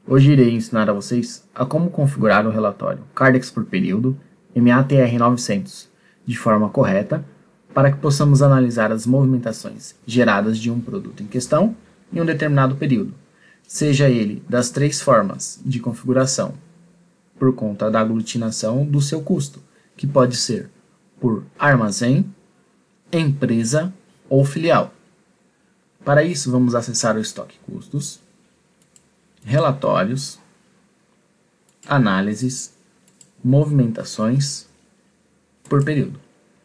Hoje irei ensinar a vocês a como configurar o relatório Cardex por período MATR900 de forma correta para que possamos analisar as movimentações geradas de um produto em questão em um determinado período, seja ele das três formas de configuração, por conta da aglutinação do seu custo, que pode ser por armazém, empresa ou filial. Para isso, vamos acessar o estoque custos, relatórios, análises, movimentações por período.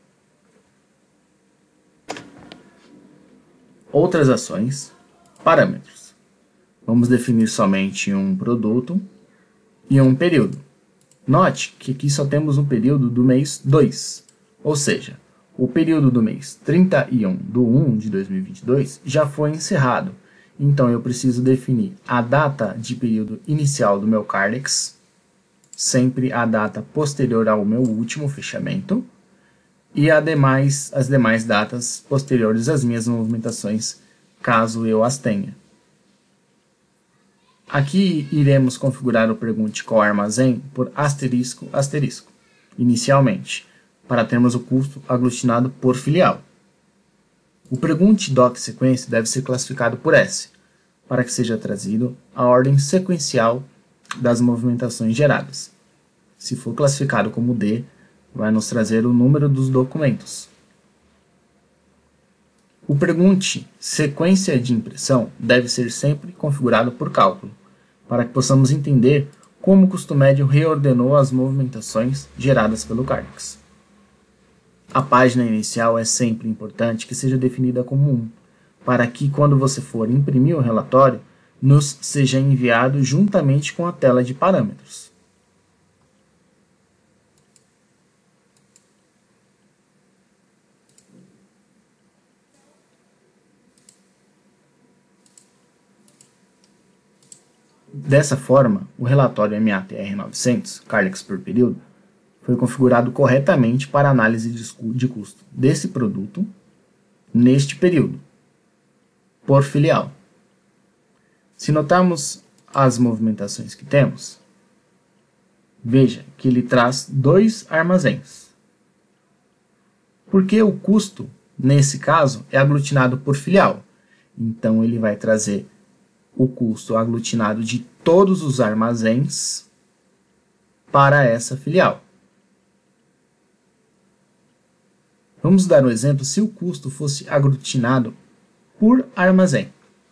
Outras ações, parâmetros. Vamos definir somente um produto e um período. Note que aqui só temos um período do mês 2, ou seja, o período do mês 31/1 de 2022 já foi encerrado. Então, eu preciso definir a data de período inicial do meu Cardex, sempre a data posterior ao meu último fechamento, e as demais datas posteriores às minhas movimentações, caso eu as tenha. Aqui iremos configurar o Pergunte qual armazém por asterisco, asterisco, inicialmente, para termos o custo aglutinado por filial. O Pergunte doc sequência deve ser classificado por S, para que seja trazido a ordem sequencial das movimentações geradas. Se for classificado como D, vai nos trazer o número dos documentos. O Pergunte sequência de impressão deve ser sempre configurado por cálculo, para que possamos entender como o custo médio reordenou as movimentações geradas pelo Cardex. A página inicial é sempre importante que seja definida como 1, para que quando você for imprimir o relatório, nos seja enviado juntamente com a tela de parâmetros. Dessa forma, o relatório MATR900, Cardex por período, foi configurado corretamente para análise de custo desse produto neste período, por filial. Se notarmos as movimentações que temos, veja que ele traz 2 armazéns. Porque o custo, nesse caso, é aglutinado por filial. Então, ele vai trazer o custo aglutinado de todos os armazéns para essa filial. Vamos dar um exemplo se o custo fosse aglutinado por armazém.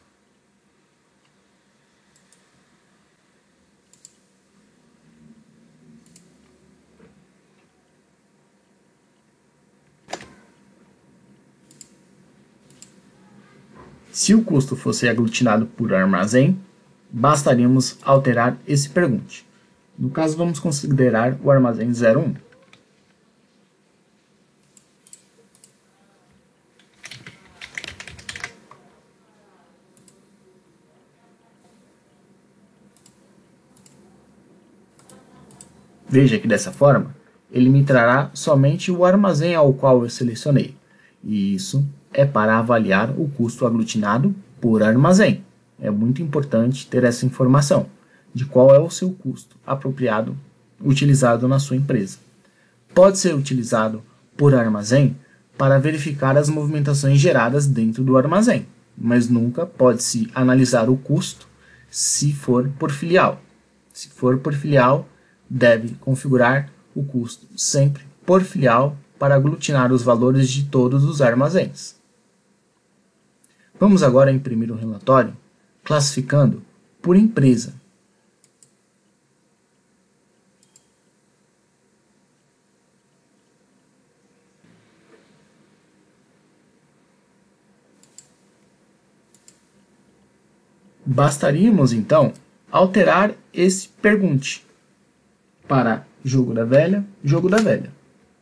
Se o custo fosse aglutinado por armazém, bastaríamos alterar esse pergunte. No caso, vamos considerar o armazém 01. Veja que dessa forma, ele me trará somente o armazém ao qual eu selecionei. E isso é para avaliar o custo aglutinado por armazém. É muito importante ter essa informação de qual é o seu custo apropriado utilizado na sua empresa. Pode ser utilizado por armazém para verificar as movimentações geradas dentro do armazém, mas nunca pode-se analisar o custo se for por filial. Se for por filial, deve configurar o custo sempre por filial para aglutinar os valores de todos os armazéns. Vamos agora imprimir um relatório classificando por empresa. Bastaríamos, então, alterar esse pergunte para jogo da velha, jogo da velha.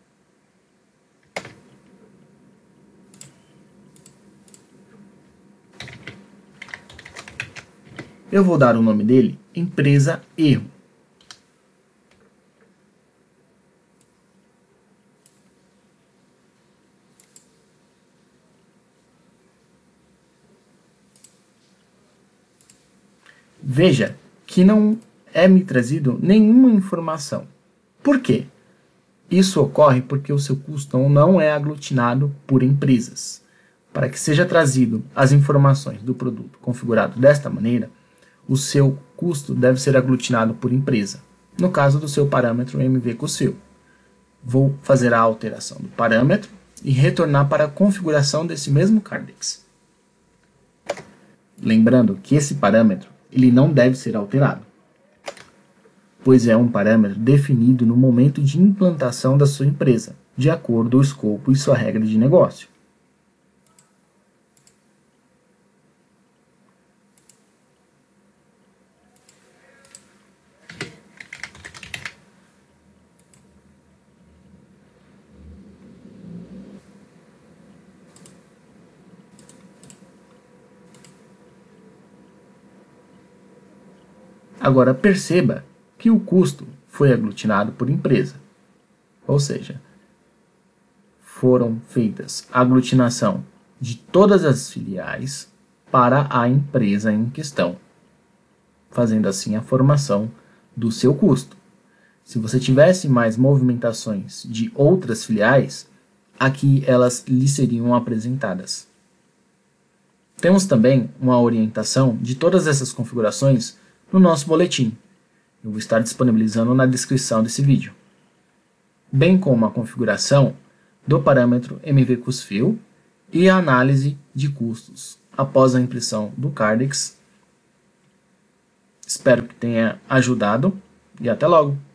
Eu vou dar o nome dele, empresa erro. Veja que não é me trazido nenhuma informação. Por quê? Isso ocorre porque o seu custo não é aglutinado por empresas. Para que seja trazido as informações do produto configurado desta maneira, o seu custo deve ser aglutinado por empresa, no caso do seu parâmetro MV-Cusfil. Vou fazer a alteração do parâmetro e retornar para a configuração desse mesmo Cardex. Lembrando que esse parâmetro ele não deve ser alterado, pois é um parâmetro definido no momento de implantação da sua empresa, de acordo com o escopo e sua regra de negócio. Agora perceba que o custo foi aglutinado por empresa, ou seja, foram feitas a aglutinação de todas as filiais para a empresa em questão, fazendo assim a formação do seu custo. Se você tivesse mais movimentações de outras filiais, aqui elas lhe seriam apresentadas. Temos também uma orientação de todas essas configurações no nosso boletim. Eu vou estar disponibilizando na descrição desse vídeo, bem como a configuração do parâmetro MV-Cusfil e a análise de custos após a impressão do Cardex. Espero que tenha ajudado e até logo!